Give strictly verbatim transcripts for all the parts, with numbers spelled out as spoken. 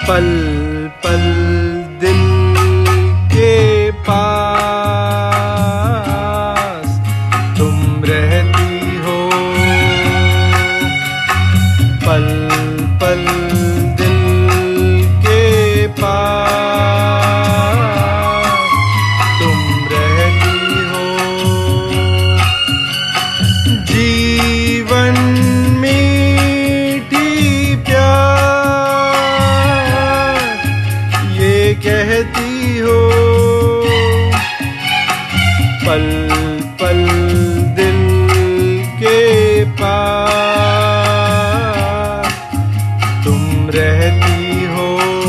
पल पल दिल के पास तुम रहती हो, पल पल दिल के पास तुम रहती हो। जीवन मीठी प्यार ये कहती हो, पल पल दिल के पास तुम रहती हो।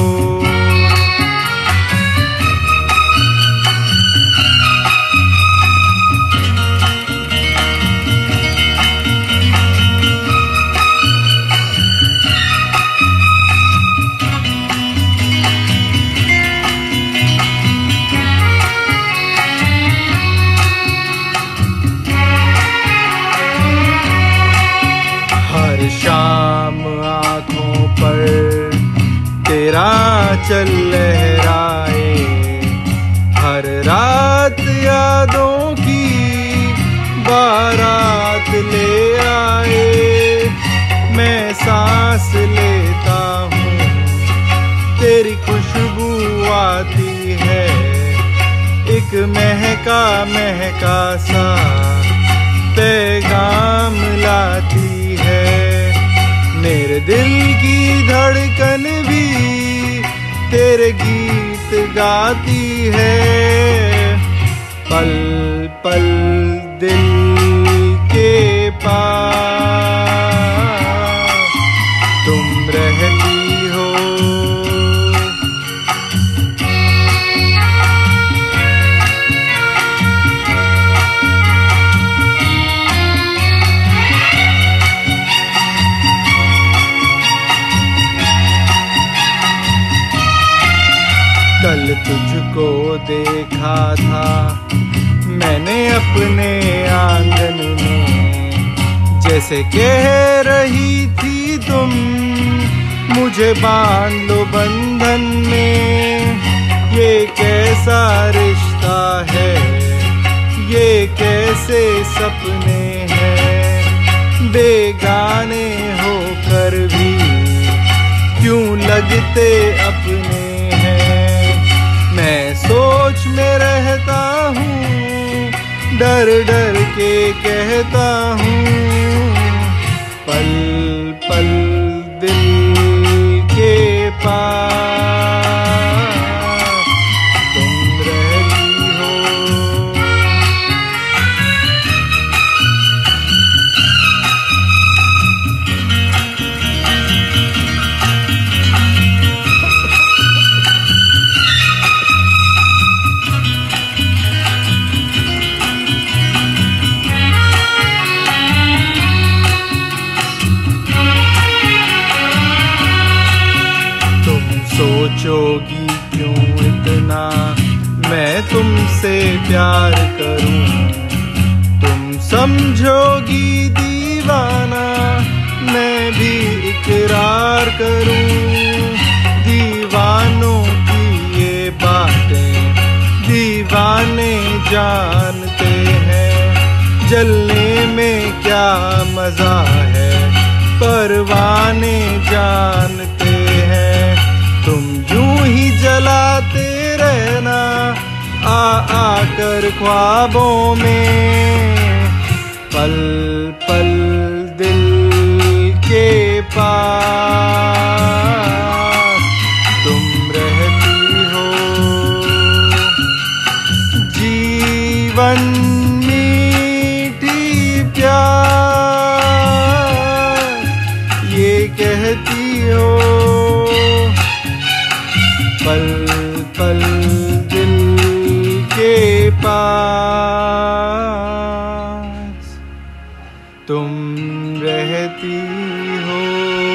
हर शाम आँखों पर तेरा चल लहराए, हर रात यादों की बारात ले आए। मैं सांस लेता हूँ तेरी खुशबू आती है, एक महका महका सा पैगाम लाती है। मेरे दिल की धड़कन भी तेरे गीत गाती है, पल पल दिल के पास तुम रहती हो। कल तुझको देखा था मैंने अपने आंगन में, जैसे कह रही थी तुम मुझे बांध लो बंधन में। ये कैसा रिश्ता है, ये कैसे सपने हैं, बेगाने होकर भी क्यों लगते अपने हैं। मैं सोच में रहता हूँ, डर डर के कहता हूँ, पल पल दिल के पास तुम रहती हो। सोचोगी क्यों इतना मैं तुमसे प्यार करूं, तुम समझोगी दीवाना मैं भी इकरार करूं। दीवानों की ये बातें दीवाने जानते हैं, जलने में क्या मजा है परवाने जानते हैं। तुम यूं ही जलाते रहना आ आकर ख्वाबों में, पल पल दिल के पास तुम रहती हो। जीवन मीठी प्यार ये कहती हो, पल पल दिल के पास तुम रहती हो।